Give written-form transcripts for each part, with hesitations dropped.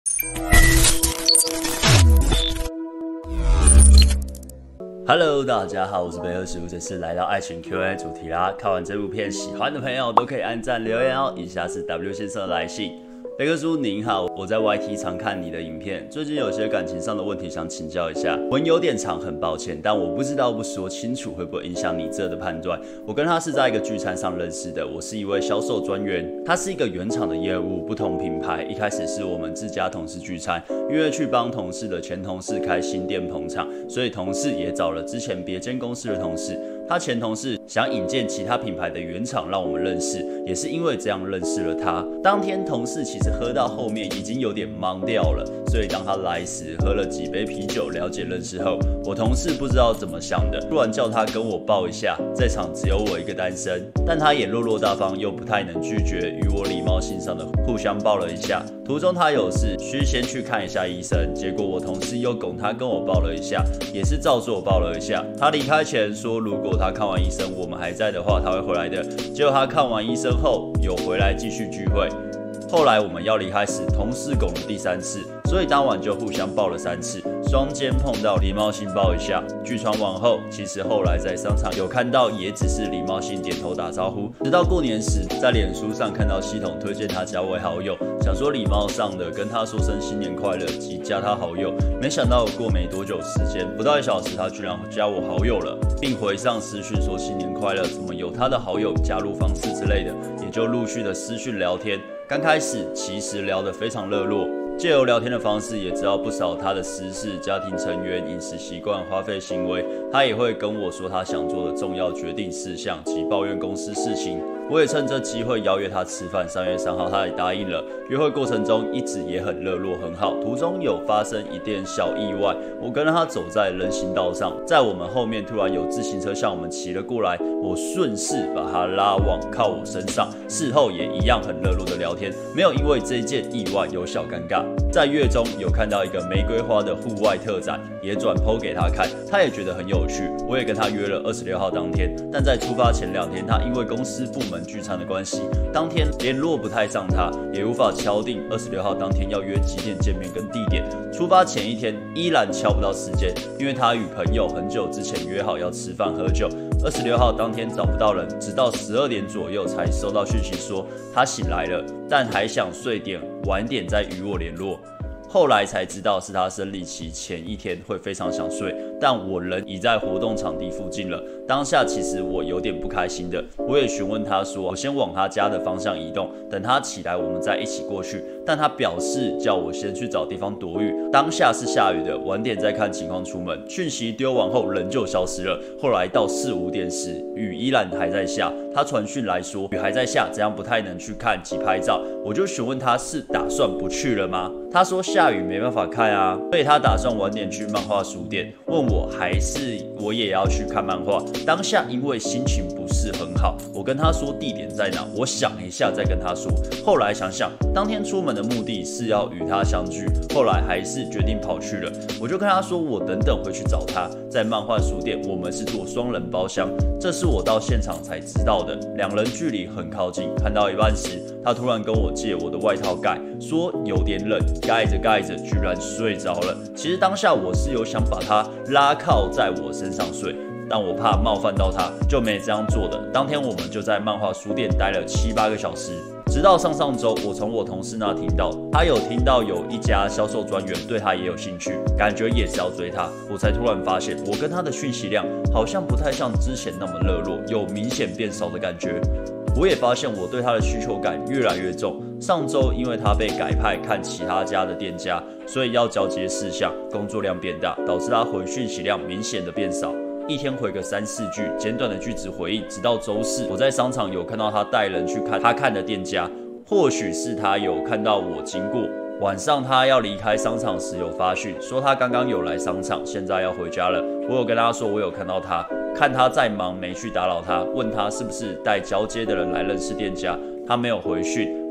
Hello， 大家好，我是贝克师傅，这次来到爱情 Q&A 主题啦。看完这部片，喜欢的朋友都可以按赞留言哦。以下是 W 先生的来信。贝克叔您好，我在 YT 常看你的影片，最近有些感情上的问题想请教一下。文有点长，很抱歉，但我不知道不说清楚会不会影响你这的判断。我跟他是在一个聚餐上认识的，我是一位销售专员，他是一个原厂的业务，不同品牌。一开始是我们自家同事聚餐，因为去帮同事的前同事开新店捧场，所以同事也找了之前别间公司的同事。他前同事想引荐其他品牌的原厂让我们认识，也是因为这样认识了他。当天同事其实喝到后面已经有点懵掉了，所以当他来时喝了几杯啤酒，了解认识后，我同事不知道怎么想的，突然叫他跟我抱一下。在场只有我一个单身，但他也落落大方，又不太能拒绝，与我礼貌性上的互相抱了一下。途中他有事需先去看一下医生，结果我同事又拱他跟我抱了一下，也是照做抱了一下。他离开前说，如果他看完医生我们还在的话，他会回来的。结果他看完医生后有回来继续聚会。后来我们要离开时，同事拱了第3次，所以当晚就互相抱了3次，双肩碰到，礼貌性抱一下。聚餐完后，其实后来在商场有看到，也只是礼貌性点头打招呼。直到过年时，在脸书上看到系统推荐他加为好友，想说礼貌上的跟他说声新年快乐及加他好友，没想到过没多久时间，不到1小时，他居然加我好友了，并回上私讯说新年快乐，怎么有他的好友加入方式之类的，也就陆续的私讯聊天。刚开始其实聊得非常热络，借由聊天的方式也知道不少他的私事、家庭成员、饮食习惯、花费行为。他也会跟我说他想做的重要决定事项及抱怨公司事情。我也趁这机会邀约他吃饭，3月3号他也答应了。约会过程中一直也很热络，很好。途中有发生一点小意外，我跟他走在人行道上，在我们后面突然有自行车向我们骑了过来，我顺势把他拉往靠我身上。事后也一样很热络的聊天，没有因为这件意外有小尴尬。在月中有看到一个玫瑰花的户外特展，也转 po 给他看，他也觉得很有趣。我也跟他约了26号当天，但在出发前2天，他因为公司部门聚餐的关系，当天联络不太上他，也无法敲定26号当天要约几点见面跟地点。出发前1天依然敲不到时间，因为他与朋友很久之前约好要吃饭喝酒。26号当天找不到人，直到12点左右才收到讯息说他醒来了，但还想睡点，晚点再与我联络。后来才知道是他生理期前1天会非常想睡，但我人已在活动场地附近了。当下其实我有点不开心的，我也询问他说，我先往他家的方向移动，等他起来我们再一起过去。但他表示叫我先去找地方躲雨，当下是下雨的，晚点再看情况出门。讯息丢完后人就消失了。后来到4、5点时，雨依然还在下，他传讯来说雨还在下，这样不太能去看及拍照。我就询问他是打算不去了吗？他说下雨没办法看啊，所以他打算晚点去漫画书店，问我还是我也要去看漫画。当下因为心情不是很好，我跟他说地点在哪，我想一下再跟他说。后来想想，当天出门的目的是要与他相聚，后来还是决定跑去了。我就跟他说我等等会去找他，在漫画书店我们是做双人包厢，这是我到现场才知道的，2人距离很靠近。看到一半时，他突然跟我借我的外套盖，说有点冷，盖着盖着居然睡着了。其实当下我是有想把他拉靠在我身上睡，但我怕冒犯到他，就没这样做的。当天我们就在漫画书店待了7、8个小时，直到上周，我从我同事那听到，他有听到有一家销售专员对他也有兴趣，感觉也是要追他，我才突然发现，我跟他的讯息量好像不太像之前那么热络，有明显变少的感觉。我也发现我对他的需求感越来越重。上周因为他被改派看其他家的店家，所以要交接事项，工作量变大，导致他回讯息量明显的变少。一天回个3、4句简短的句子回应，直到周4，我在商场有看到他带人去看他看的店家，或许是他有看到我经过。晚上他要离开商场时有发讯，说他刚刚有来商场，现在要回家了。我有跟他说我有看到他，看他在忙没去打扰他，问他是不是带交接的人来认识店家，他没有回讯，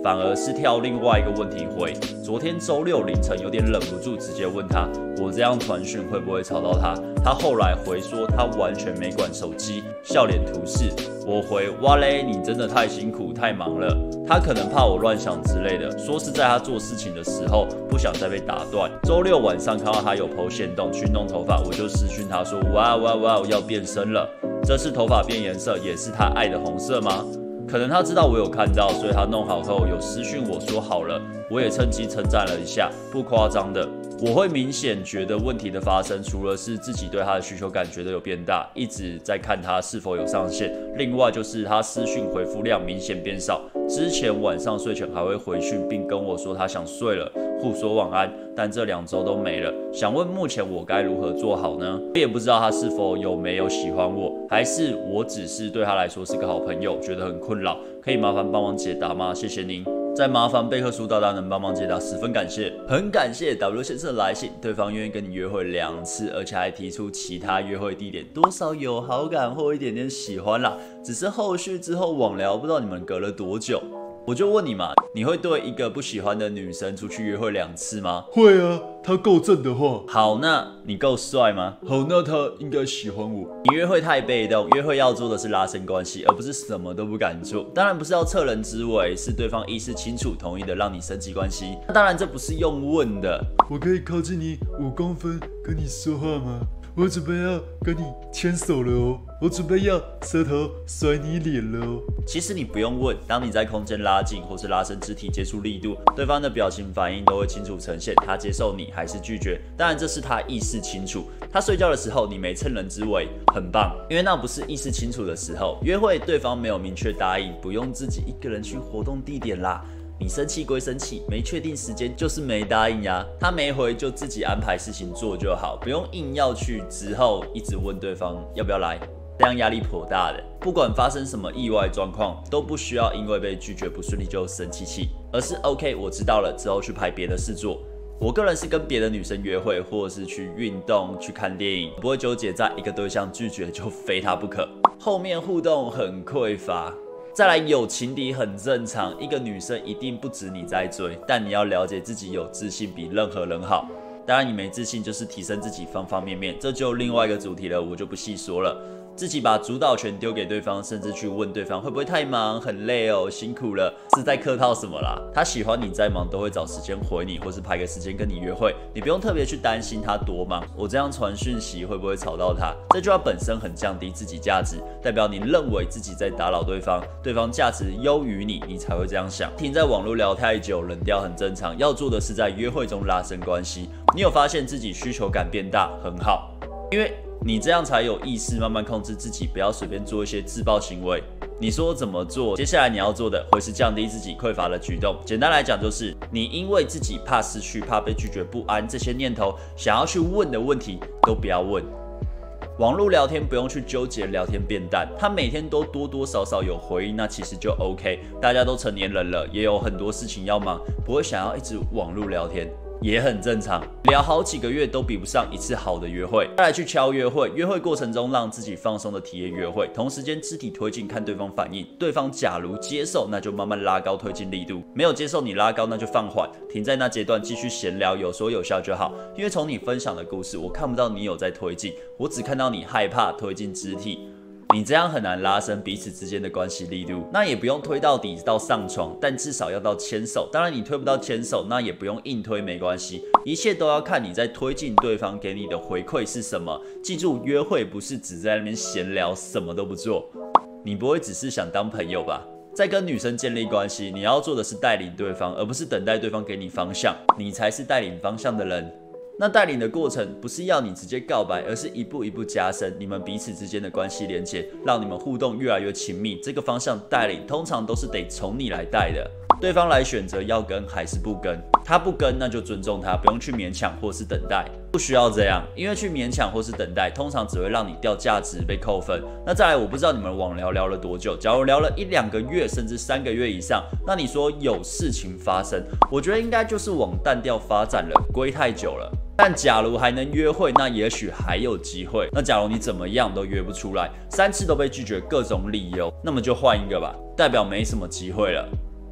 反而是跳另外一个问题回。昨天周六凌晨有点忍不住直接问他，我这样传讯会不会吵到他？他后来回说他完全没管手机，笑脸图示。我回哇嘞，你真的太辛苦太忙了。他可能怕我乱想之类的，说是在他做事情的时候不想再被打断。周六晚上看到他有 po 限动去弄头发，我就私讯他说哇，要变身了。这次头发变颜色也是他爱的红色吗？可能他知道我有看到，所以他弄好后有私讯我说好了，我也趁机称赞了一下，不夸张的。我会明显觉得问题的发生，除了是自己对他的需求感觉得有变大，一直在看他是否有上线，另外就是他私讯回复量明显变少。之前晚上睡前还会回讯，并跟我说他想睡了，互说晚安，但这2周都没了。想问目前我该如何做好呢？我也不知道他是否有没有喜欢我，还是我只是对他来说是个好朋友，觉得很困扰，可以麻烦帮忙解答吗？谢谢您。再麻烦贝克书大大能帮忙解答，十分感谢。很感谢 W 先生的来信，对方愿意跟你约会2次，而且还提出其他约会地点，多少有好感或一点点喜欢啦。只是后续之后网聊，不知道你们隔了多久。我就问你嘛，你会对一个不喜欢的女生出去约会2次吗？ 会啊，她够正的话。 好，那你够帅吗？ 好，那她应该喜欢我。 你约会太被动，约会要做的是拉伸关系，而不是什么都不敢做。当然不是要趁人之危，是对方意识清楚同意的让你升级关系。当然这不是用问的。 我可以靠近你5公分跟你说话吗？我准备要跟你牵手了哦，我准备要舌头甩你脸了哦。 其实你不用问，当你在空间拉近或是拉伸肢体接触力度，对方的表情反应都会清楚呈现，他接受你还是拒绝。当然这是他意识清楚。他睡觉的时候你没趁人之危，很棒，因为那不是意识清楚的时候。约会对方没有明确答应，不用自己一个人去活动地点啦。你生气归生气，没确定时间就是没答应呀。他没回就自己安排事情做就好，不用硬要去之后一直问对方要不要来，这样压力颇大的。不管发生什么意外状况，都不需要因为被拒绝不顺利就生气，而是 OK 我知道了之后去排别的事做。我个人是跟别的女生约会，或者是去运动、去看电影，不会纠结在一个对象拒绝就非他不可，后面互动很匮乏。再来，有情敌很正常，一个女生一定不止你在追，但你要了解自己有自信比任何人好。当然你没自信就是提升自己方方面面，这就另外一个主题了，我就不细说了。自己把主导权丢给对方，甚至去问对方会不会太忙、很累哦、辛苦了，是在客套什么啦？他喜欢你再忙都会找时间回你，或是排个时间跟你约会，你不用特别去担心他多忙。我这样传讯息会不会吵到他？这句话本身很降低自己价值，代表你认为自己在打扰对方，对方价值优于你，你才会这样想。停在网络聊太久，冷掉很正常。要做的是在约会中拉伸关系。你有发现自己需求感变大，很好，因为你这样才有意识慢慢控制自己，不要随便做一些自爆行为。你说怎么做？接下来你要做的会是降低自己匮乏的举动。简单来讲，就是你因为自己怕失去、怕被拒绝、不安这些念头，想要去问的问题都不要问。网络聊天不用去纠结聊天变淡，他每天都多多少少有回应，那其实就 OK。大家都成年人了，也有很多事情要忙，不会想要一直网络聊天。也很正常，聊好几个月都比不上一次好的约会。再来去敲约会，约会过程中让自己放松的体验约会，同时间肢体推进看对方反应，对方假如接受，那就慢慢拉高推进力度；没有接受你拉高，那就放缓，停在那阶段继续闲聊，有说有笑就好。因为从你分享的故事，我看不到你有在推进，我只看到你害怕推进肢体。你这样很难拉伸彼此之间的关系力度，那也不用推到底到上床，但至少要到牵手。当然你推不到牵手，那也不用硬推，没关系，一切都要看你在推进对方给你的回馈是什么。记住，约会不是只在那边闲聊，什么都不做。你不会只是想当朋友吧？在跟女生建立关系，你要做的是带领对方，而不是等待对方给你方向，你才是带领方向的人。那带领的过程不是要你直接告白，而是一步一步加深你们彼此之间的关系连结，让你们互动越来越亲密。这个方向带领通常都是得从你来带的，对方来选择要跟还是不跟。他不跟，那就尊重他，不用去勉强或是等待，不需要这样，因为去勉强或是等待，通常只会让你掉价值，被扣分。那再来，我不知道你们网聊聊了多久，假如聊了1-2个月，甚至3个月以上，那你说有事情发生，我觉得应该就是往淡掉发展了，归太久了。但假如还能约会，那也许还有机会。那假如你怎么样都约不出来，3次都被拒绝，各种理由，那么就换一个吧，代表没什么机会了。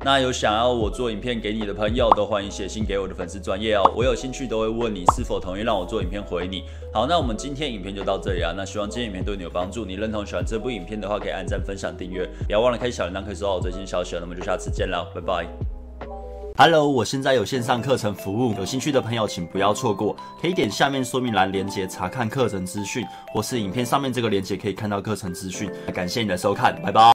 那有想要我做影片给你的朋友，都欢迎写信给我的粉丝专页哦。我有兴趣都会问你是否同意让我做影片回你。好，那我们今天影片就到这里啊。那希望今天影片对你有帮助。你认同喜欢这部影片的话，可以按赞、分享、订阅，不要忘了开小铃铛，可以收到我最新消息。那么就下次见了，拜拜。Hello， 我现在有线上课程服务，有兴趣的朋友请不要错过，可以点下面说明栏连结查看课程资讯，或是影片上面这个连结可以看到课程资讯。感谢你的收看，拜拜。